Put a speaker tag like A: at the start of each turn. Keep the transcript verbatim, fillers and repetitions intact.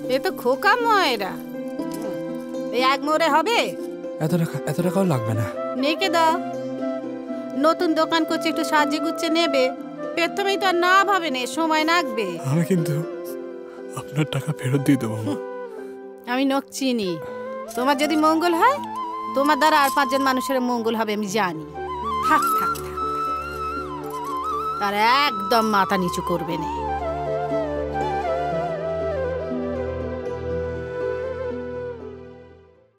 A: এ তো খোকা ময়রা, এই এক মোড়ে হবে?
B: এত টাকা এত টাকাও লাগবে না।
A: নেকে দাও, নতুন দোকান করছে, একটু সাজিয়ে গুচ্ছে নেবে। প্রথমেই তো আর না ভাবে নে, সময় লাগবে।
B: আমি কিন্তু আপনার টাকা ফেরত দিয়ে দেবো।
A: আমি নখ চিনি, তোমার যদি মঙ্গল হয় তোমার দ্বারা আর পাঁচজন মানুষের মঙ্গল হবে আমি জানি। থাক থাক থাক, তার একদম মাথা নিচু করবে না।